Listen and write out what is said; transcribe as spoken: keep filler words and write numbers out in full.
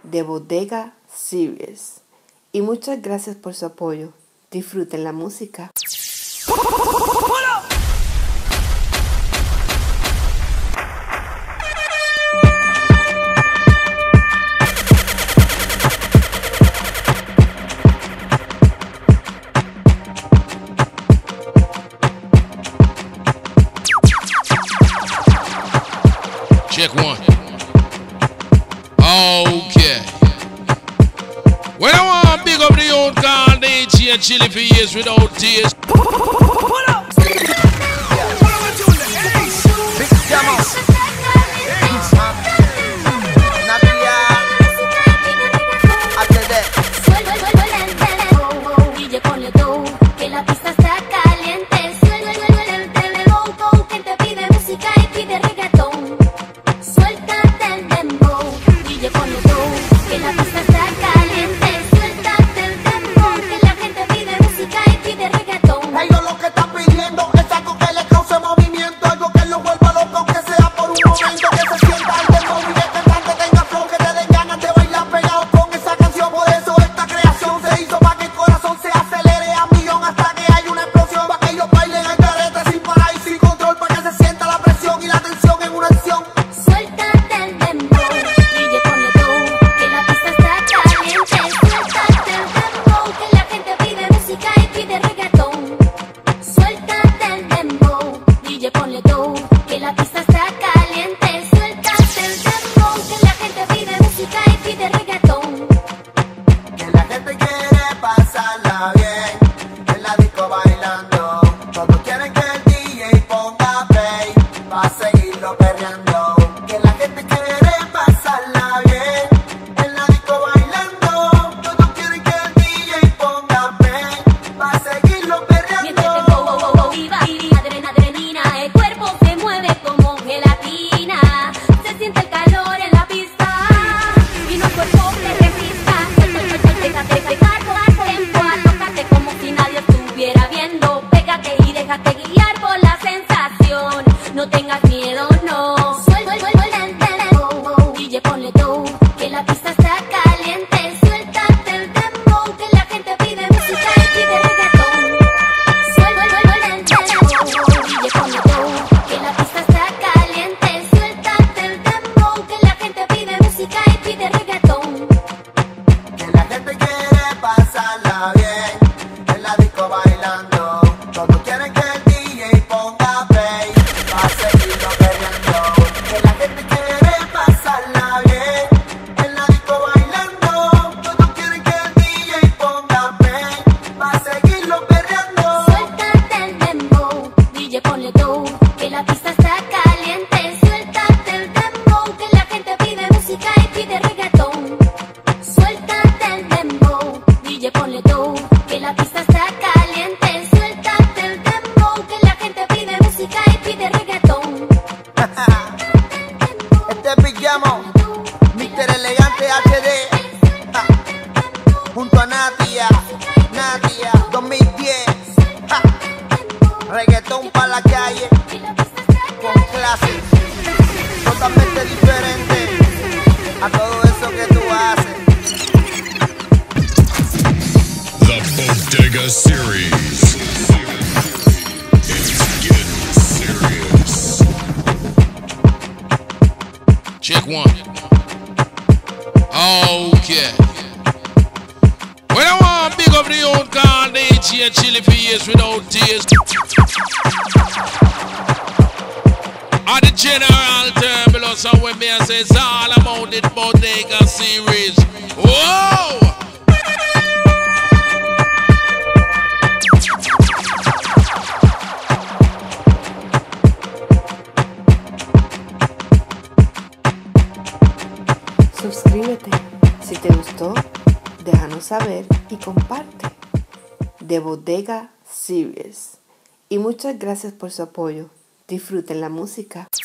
de Bodega Series. Y muchas gracias por su apoyo. Disfruten la música. Check one. Okay. When I want to big up the old car, they change chili for years without tears. Pull up. Big Jamos. Nadia. H D. D J ponle tú, que la pista está caliente. Suéltate el dembow, que te pide música y pide reggaetón. Suéltate el dembow, D J ponle tú, que la pista está caliente. Suéltate el dembow, que la gente pide música y pide reggaetón. Ellos lo que están pidiendo es algo que le cause movimiento, algo que lo vuelva loco, aunque sea por un momento, que se sienta el dembow y el cantante tenga flow, que te den ganas de bailar pegado con esa canción. Por eso esta creación se hizo para que el corazón se acelere a millón hasta que haya una explosión, para que ellos bailen al carete sin parar y sin control, para que se sienta la presión y la tensión en una acción. Suéltate el dembow, D J ponle tú, que la pista está caliente. Suéltate el dembow, que la gente pide música y pide reggaetón. Suéltate el dembow, D J ponle tú, que la pista está caliente. Suéltate el dembow, que la gente pide música y pide reggaetón. Que la gente quiere pasarla bien en la disco bailando. Todos quieren que el D J ponga play pa' seguirlo perreando. Que la gente quiere pasarla bien en la disco bailando. Todos quieren que el D J ponga play pa' seguirlo Mientras el perreando. dembow, wow, wow, viva, adrenalina, adrenalina, el cuerpo se mueve como gelatina. Se siente el calor en la pista y no el cuerpo se resista. Déjate pegar por tiempo, tócate como si nadie estuviera viendo. Pégate y déjate guiar por la sensación. No tengas miedo, no. Suéltate el dembow, D J ponle tú, que la pista está caliente. Suéltate el dembow, que la gente pide música y pide reggaetón. Suéltate el dembow, D J ponle tú, que la pista está caliente. Suéltate el dembow, que la gente pide música y pide reggaetón. Que la gente quiere pasarla bien en la disco bailando. Todos quieren que el D J ponga play pa' seguirlo perreando. Que la gente quiere pasarla bien en la disco bailando. Todos quieren que el D J ponga play pa' seguirlo perreando. Suéltate el dembow, D J ponle tú, que la pista está caliente. Suéltate el dembow, que la gente pide música y pide reggaetón. Suéltate el dembow, D J ponle tú, que la pista está caliente. Suéltate el dembow, que la gente pide música y pide reggaetón. Este es Big Jamo, mister Elegante H D, ja, junto a Nadia, Nadia dos mil diez, ja, reggaetón pa' la calle, con clase, totalmente diferente a todo eso que tú haces. The Bodega Series. It's getting serious. Check one. Okay. When I want to big up the old car, they change chili for years without tears. At the general terminal, so when me I say it's all about the Bodega Series. Whoa! Suscríbete. Si te gustó, déjanos saber y comparte. De Bodega Series. Y muchas gracias por su apoyo. Disfruten la música.